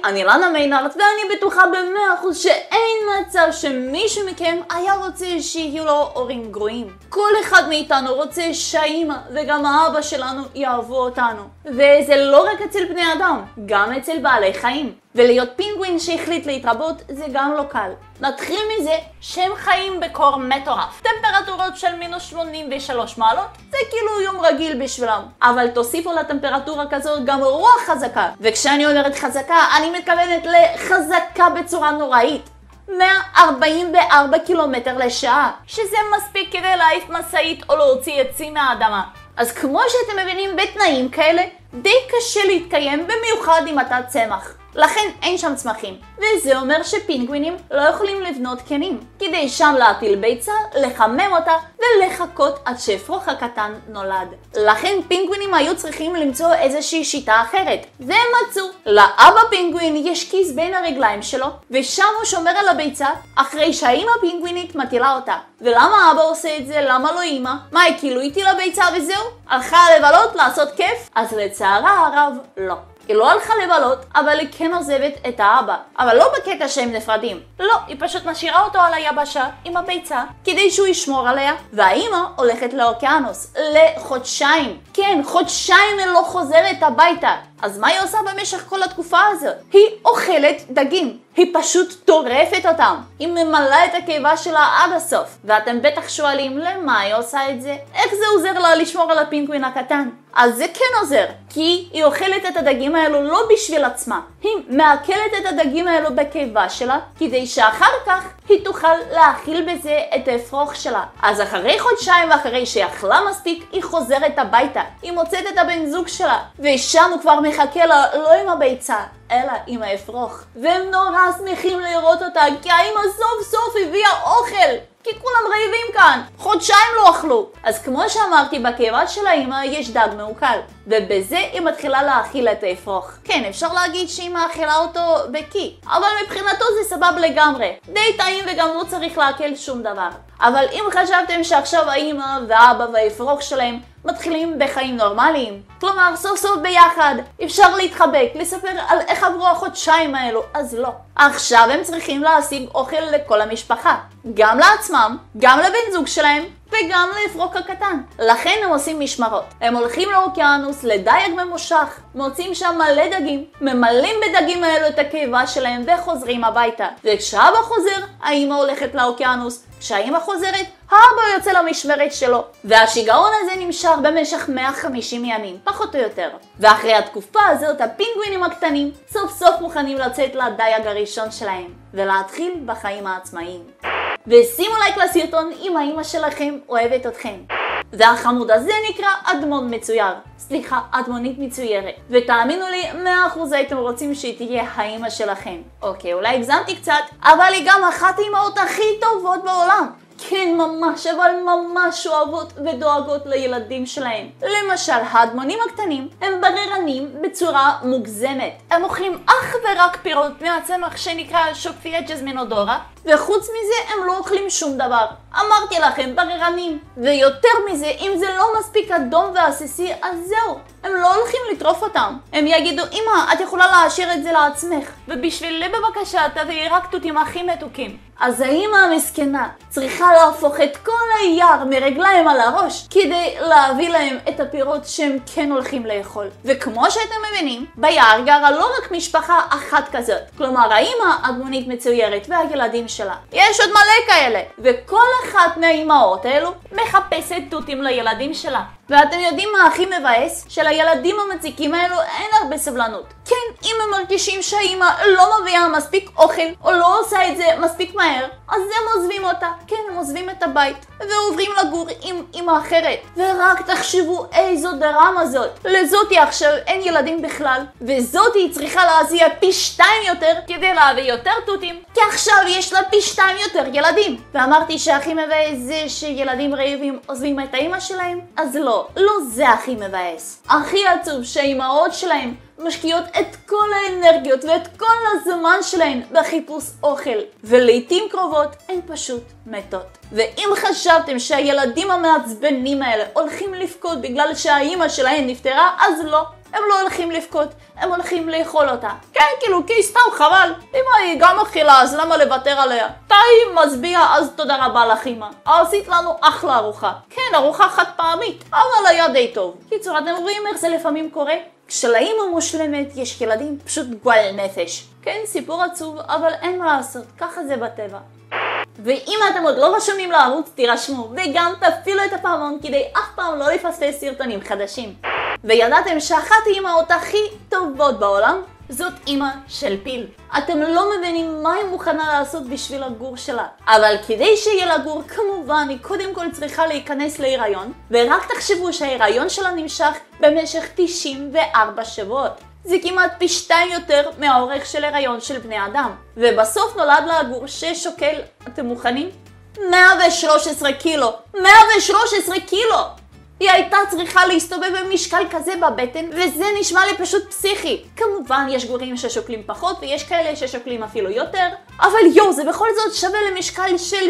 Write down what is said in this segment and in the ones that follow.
אני לנה מיינארט, ואני בטוחה ב100% שאין מצב שמישהו מכם היה רוצה שיהיו לו הורים גרועים. כל אחד מאיתנו רוצה שהאמא וגם האבא שלנו יאהבו אותנו. וזה לא רק אצל בני אדם, גם אצל בעלי חיים. ולהיות פינגווין שהחליט להתרבות זה גם לא קל. נתחיל מזה שהם חיים בקור מטורף. טמפרטורות של מינוס 83 מעלות זה כאילו יום רגיל בשבילם. אבל תוסיפו לטמפרטורה כזאת גם רוח חזקה. וכשאני אומרת חזקה, אני מתכוונת לחזקה בצורה נוראית. 144 קילומטר לשעה, שזה מספיק כדי להעיף מסעית או להוציא עצים מהאדמה. אז כמו שאתם מבינים, בתנאים כאלה די קשה להתקיים, במיוחד אם אתה צמח. לכן אין שם צמחים, וזה אומר שפינגווינים לא יכולים לבנות קנים, כדי שם להטיל ביצה, לחמם אותה ולחכות עד שאפרוח הקטן נולד. לכן פינגווינים היו צריכים למצוא איזושהי שיטה אחרת, והם מצאו. לאבא פינגווין יש כיס בין הרגליים שלו, ושם הוא שומר על הביצה אחרי שהאמא פינגווינית מטילה אותה. ולמה אבא עושה את זה? למה לא אמא? מה, היא כאילו הטילה ביצה וזהו? הלכה לבלות לעשות כיף? אז לצערה הרב לא. היא לא הלכה לבלות, אבל היא כן עוזבת את האבא. אבל לא בקטע שהם נפרדים. לא, היא פשוט משאירה אותו על היבשה עם הביצה, כדי שהוא ישמור עליה. והאמא הולכת לאוקיינוס, לחודשיים. כן, חודשיים היא לא חוזרת הביתה. אז מה היא עושה במשך כל התקופה הזאת? היא אוכלת דגים. היא פשוט טורפת אותם. היא ממלאה את הקיבה שלה עד הסוף. ואתם בטח שואלים למה היא עושה את זה? איך זה עוזר לה לשמור על הפינגווין הקטן? אז זה כן עוזר, כי היא אוכלת את הדגים האלו לא בשביל עצמה. היא מעכלת את הדגים האלו בקיבה שלה, כדי שאחר כך היא תוכל להאכיל בזה את האפרוח שלה. אז אחרי חודשיים ואחרי שהיא אכלה מספיק, היא חוזרת הביתה. היא מוצאת את הבן זוג שלה, ושם הוא כבר מחכה לה לא עם הביצה, אלא עם האפרוח. והם נורא שמחים לראות אותה, כי האמא סוף סוף הביאה אוכל. כי כולם רעבים כאן, חודשיים לא אכלו. אז כמו שאמרתי, בקיבה של האמא יש דג מעוקל, ובזה היא מתחילה להאכיל את האפרוח. כן, אפשר להגיד שהיא מאכילה אותו בקי, אבל מבחינתו זה סבב לגמרי. די טעים וגם לא צריך להאכל שום דבר. אבל אם חשבתם שעכשיו האמא והאבא והאפרוח שלהם מתחילים בחיים נורמליים, כלומר סוף סוף ביחד, אפשר להתחבק, לספר על איך עברו החודשיים האלו, אז לא. עכשיו הם צריכים להשיג אוכל לכל המשפחה, גם לעצמם, גם לבן זוג שלהם וגם לאפרוח הקטן. לכן הם עושים משמרות. הם הולכים לאוקיינוס לדייג ממושך, מוצאים שם מלא דגים, ממלאים בדגים האלו את הקיבה שלהם וחוזרים הביתה. וכשאבא חוזר, האמא הולכת לאוקיינוס. כשהאמא חוזרת, האבא יוצא למשמרת שלו. והשיגעון הזה נמשך במשך 150 ימים, פחות או יותר. ואחרי התקופה הזאת, הפינגווינים הקטנים סוף סוף מוכנים לצאת לדייג הראשון שלהם, ולהתחיל בחיים העצמאיים. ושימו לייק לסרטון אם האמא שלכם אוהבת אתכם. והחמוד הזה נקרא אדמון מצויר. סליחה, אדמונית מצוירת. ותאמינו לי, 100% הייתם רוצים שהיא תהיה האמא שלכם. אוקיי, אולי הגזמתי קצת, אבל היא גם אחת האמהות הכי טובות בעולם. כן, ממש, אבל ממש אוהבות ודואגות לילדים שלהם. למשל, האדמונים הקטנים הם בררנים בצורה מוגזמת. הם אוכלים אך ורק פירות מהצמח שנקרא שוקפיה ג'זמינודורה, וחוץ מזה הם לא אוכלים שום דבר. אמרתי לכם, בררנים. ויותר מזה, אם זה לא מספיק אדום ועסיסי, אז זהו. הם לא הולכים לטרוף אותם. הם יגידו, אמא, את יכולה להשאיר את זה לעצמך, ובשבילי בבקשה תביאי רק תותים הכי מתוקים. אז האמא המסכנה צריכה להפוך את כל היער מרגליים על הראש, כדי להביא להם את הפירות שהם כן הולכים לאכול. וכמו שאתם מבינים, ביער גרה לא רק משפחה אחת כזאת. כלומר, האמא אדמונית מצוירת והילדים שלה. יש עוד מלא כאלה. וכל אחת מהאימהות האלו מחפשת תותים לילדים שלה. ואתם יודעים מה הכי מבאס? שלילדים המציקים האלו אין הרבה סבלנות. כן, אם הם מרגישים שהאמא לא מביאה מספיק אוכל, או לא עושה את זה מספיק מהר, אז הם עוזבים אותה. כן, הם עוזבים את הבית, ועוברים לגור עם אמא אחרת. ורק תחשבו איזו דרמה זאת. לזאתי עכשיו אין ילדים בכלל, וזאתי צריכה להזיע פי 2 יותר כדי להביא יותר תותים, כי עכשיו יש לה פי 2 יותר ילדים. ואמרתי שהכי מבאס זה שילדים רעבים עוזבים את האמא שלהם? אז לא זה הכי מבאס. הכי עצוב שהאימהות שלהם משקיעות את כל האנרגיות ואת כל הזמן שלהן בחיפוש אוכל, ולעיתים קרובות הן פשוט מתות. ואם חשבתם שהילדים המעצבנים האלה הולכים לבכות בגלל שהאימא שלהן נפטרה, אז לא. הם לא הולכים לבכות, הם הולכים לאכול אותה. כן, כאילו, כי סתם חבל. אמא היא גם אכילה, אז למה לוותר עליה? טעים, משביע, אז תודה רבה לך אמא. עשית לנו אחלה ארוחה. כן, ארוחה חד פעמית, אבל היה די טוב. קיצור, אתם רואים איך זה לפעמים קורה? כשלאמא מושלמת יש ילדים פשוט גועל נפש. כן, סיפור עצוב, אבל אין מה לעשות, ככה זה בטבע. ואם אתם עוד לא רשומים לערוץ, תירשמו, וגם תפעילו את הפעמון כדי אף פעם לא לפספס סרטונים חדשים. וידעתם שאחת האמהות הכי טובות בעולם זאת אמא של פיל. אתם לא מבינים מה היא מוכנה לעשות בשביל הגור שלה. אבל כדי שיהיה לה גור, כמובן היא קודם כל צריכה להיכנס להיריון, ורק תחשבו שההיריון שלה נמשך במשך 94 שבועות. זה כמעט פי 2 יותר מהאורך של הריון של בני אדם. ובסוף נולד לה הגור ששוקל, אתם מוכנים? 113 קילו! 113 קילו! היא הייתה צריכה להסתובב במשקל כזה בבטן, וזה נשמע לי פשוט פסיכי. כמובן יש גורים ששוקלים פחות ויש כאלה ששוקלים אפילו יותר, אבל זה בכל זאת שווה למשקל של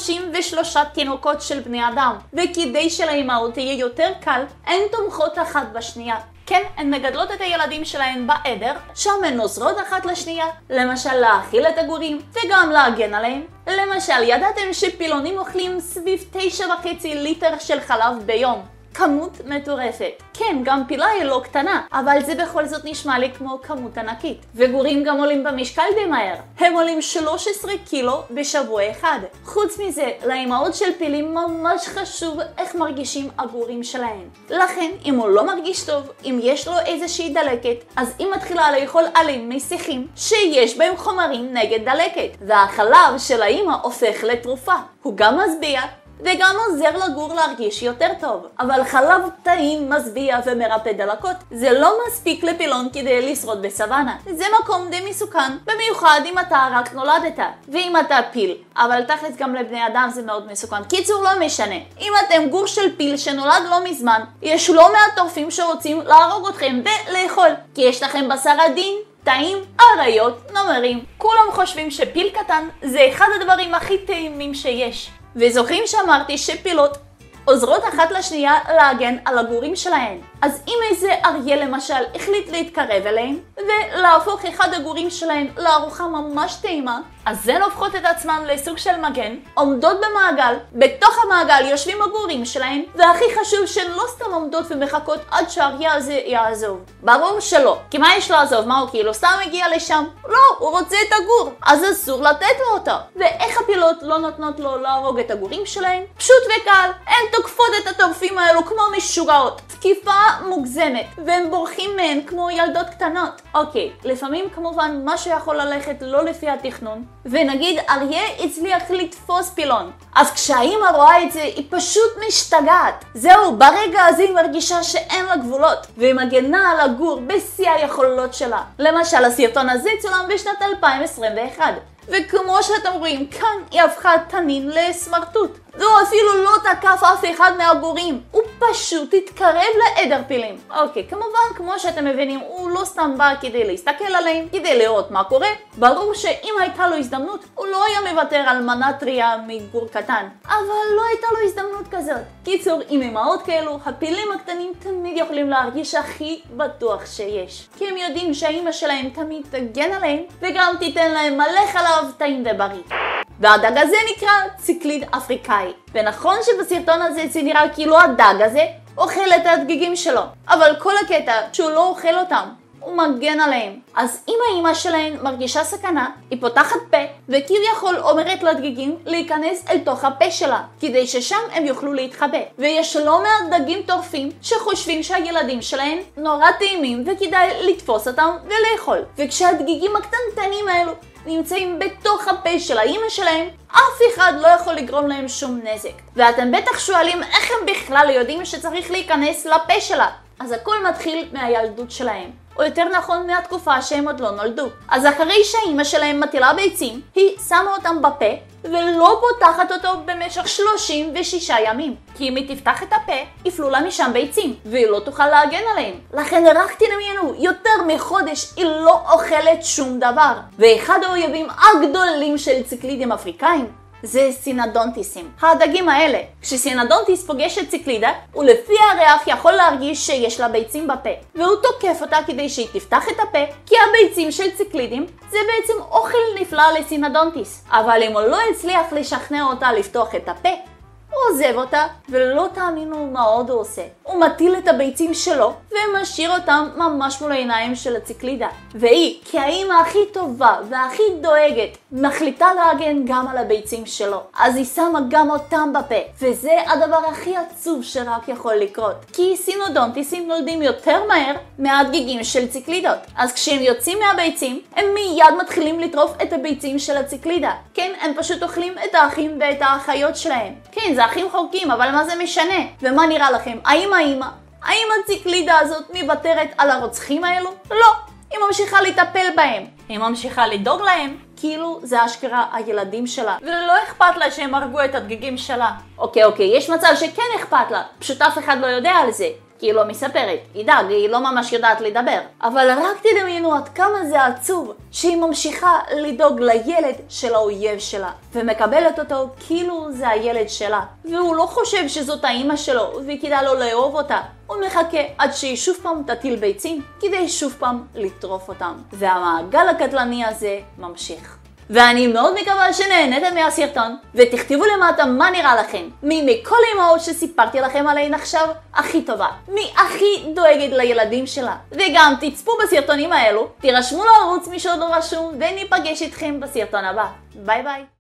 33 תינוקות של בני אדם. וכדי שלאימהות תהיה יותר קל, הן תומכות אחת בשנייה. כן, הן מגדלות את הילדים שלהן בעדר, שם הן עוזרות אחת לשנייה, למשל להאכיל את הגורים וגם להגן עליהם. למשל, ידעתם שפילונים אוכלים סביב 9.5 ליטר של חלב ביום. כמות מטורפת. כן, גם פילה היא לא קטנה, אבל זה בכל זאת נשמע לי כמו כמות ענקית. וגורים גם עולים במשקל די מהר. הם עולים 13 קילו בשבוע אחד. חוץ מזה, לאימהות של פילים ממש חשוב איך מרגישים הגורים שלהם. לכן, אם הוא לא מרגיש טוב, אם יש לו איזושהי דלקת, אז היא מתחילה לאכול עלים מסיחים שיש בהם חומרים נגד דלקת. והחלב של האימא הופך לתרופה. הוא גם משביע, וגם עוזר לגור להרגיש יותר טוב. אבל חלב טעים, משביע ומרפא דלקות זה לא מספיק לפילון כדי לשרוד בסוואנה. זה מקום די מסוכן, במיוחד אם אתה רק נולדת ואם אתה פיל. אבל תכלס גם לבני אדם זה מאוד מסוכן. קיצור, לא משנה. אם אתם גור של פיל שנולד לא מזמן, יש לא מעט טורפים שרוצים להרוג אתכם ולאכול, כי יש לכם בשר עדין, טעים, אריות, נמרים. כולם חושבים שפיל קטן זה אחד הדברים הכי טעימים שיש. וזוכרים שאמרתי שפילות עוזרות אחת לשנייה להגן על הגורים שלהן. אז אם איזה אריה למשל החליט להתקרב אליהם ולהפוך אחד הגורים שלהן לארוחה ממש טעימה, אז הן הופכות את עצמן לסוג של מגן, עומדות במעגל, בתוך המעגל יושבים הגורים שלהן, והכי חשוב שהן לא סתם עומדות ומחכות עד שהאריה הזה יעזוב. ברור שלא, כי מה יש לעזוב? מה הוא כאילו סתם הגיע לשם? לא, הוא רוצה את הגור, אז אסור לתת לו אותה. ואיך הפילות לא נותנות לו להרוג את הגורים שלהן? פשוט וקל, הן תוקפות את הטורפים האלו כמו משוגעות. תקיפה מוגזמת, והם בורחים מהן כמו ילדות קטנות. אוקיי, לפעמים כמובן משהו יכול ללכת לא לפי התכנון, ונגיד אריה הצליח לתפוס פילון. אז כשהאימא רואה את זה היא פשוט משתגעת. זהו, ברגע הזה היא מרגישה שאין לה גבולות, והיא מגנה על הגור בשיא היכולות שלה. למשל, הסרטון הזה צולם בשנת 2021. וכמו שאתם רואים, כאן היא הפכה תנין לסמרטוט. והוא אפילו לא תקף אף אחד מהגורים. הוא פשוט התקרב לעדר פילים. אוקיי, כמובן, כמו שאתם מבינים, הוא לא סתם בא כדי להסתכל עליהם, כדי לראות מה קורה. ברור שאם הייתה לו הזדמנות, הוא לא היה מוותר על מנה טריה מגור קטן. אבל לא הייתה לו הזדמנות כזאת. קיצור, עם אמהות כאלו, הפילים הקטנים תמיד יכולים להרגיש הכי בטוח שיש. כי הם יודעים שהאמא שלהם תמיד תגן עליהם, וגם תיתן להם מלא חלב טעים ובריא. והדג הזה נקרא ציקליד אפריקאי. ונכון שבסרטון הזה זה נראה כאילו הדג הזה אוכל את הדגיגים שלו, אבל כל הקטע שהוא לא אוכל אותם, הוא מגן עליהם. אז אם האמא שלהם מרגישה סכנה, היא פותחת פה וכביכול אומרת לדגיגים להיכנס אל תוך הפה שלה, כדי ששם הם יוכלו להתחבא. ויש לא מעט דגים טורפים שחושבים שהילדים שלהם נורא טעימים וכדאי לתפוס אותם ולאכול. וכשהדגיגים הקטנטנים האלו נמצאים בתוך הפה של האמא שלהם, אף אחד לא יכול לגרום להם שום נזק. ואתם בטח שואלים איך הם בכלל יודעים שצריך להיכנס לפה שלה. אז הכל מתחיל מהילדות שלהם, או יותר נכון מהתקופה שהם עוד לא נולדו. אז אחרי שהאמא שלהם מטילה ביצים, היא שמה אותם בפה ולא פותחת אותו במשך 36 ימים. כי אם היא תפתח את הפה, יפלו לה משם ביצים, והיא לא תוכל להגן עליהם. לכן רק תדמיינו, יותר מחודש היא לא אוכלת שום דבר. ואחד האויבים הגדולים של ציקלידים אפריקאים זה סינדונטיסים. הדגים האלה, כשסינדונטיס פוגש את ציקלידה, הוא לפי הריח יכול להרגיש שיש לה ביצים בפה, והוא תוקף אותה כדי שהיא תפתח את הפה, כי הביצים של ציקלידים זה בעצם אוכל נפלא לסינדונטיס. אבל אם הוא לא הצליח לשכנע אותה לפתוח את הפה, הוא עוזב אותה, ולא תאמינו מה עוד הוא עושה. הוא מטיל את הביצים שלו ומשאיר אותם ממש מול העיניים של הציקלידה. והיא, כאמא הכי טובה והכי דואגת, מחליטה להגן גם על הביצים שלו. אז היא שמה גם אותם בפה, וזה הדבר הכי עצוב שרק יכול לקרות. כי סינודונטיסים נולדים יותר מהר מהדגיגים של ציקלידות. אז כשהם יוצאים מהביצים, הם מיד מתחילים לטרוף את הביצים של הציקלידה. כן, הם פשוט אוכלים את האחים ואת האחיות שלהם. כן, זה אחים חורגים, אבל מה זה משנה? ומה נראה לכם? האם הציקלידה הזאת מוותרת על הרוצחים האלו? לא, היא ממשיכה לטפל בהם. היא ממשיכה לדאוג להם, כאילו זה אשכרה הילדים שלה. ולא אכפת לה שהם הרגו את הדגיגים שלה. אוקיי, יש מצב שכן אכפת לה, פשוט אף אחד לא יודע על זה. כי היא לא מספרת, היא לא ממש יודעת לדבר. אבל רק תדמיינו עד כמה זה עצוב שהיא ממשיכה לדאוג לילד של האויב שלה, ומקבלת אותו כאילו זה הילד שלה. והוא לא חושב שזאת האמא שלו וכדאי לו לאהוב אותה. הוא מחכה עד שהיא שוב פעם תטיל ביצים כדי שוב פעם לטרוף אותם. והמעגל הקטלני הזה ממשיך. ואני מאוד מקווה שנהנתם מהסרטון, ותכתבו למטה מה נראה לכם. מי מכל אמהות שסיפרתי לכם עליהן עכשיו הכי טובה? מי הכי דואגת לילדים שלה? וגם תצפו בסרטונים האלו, תירשמו לערוץ מי שעוד לא רשום, וניפגש איתכם בסרטון הבא. ביי ביי.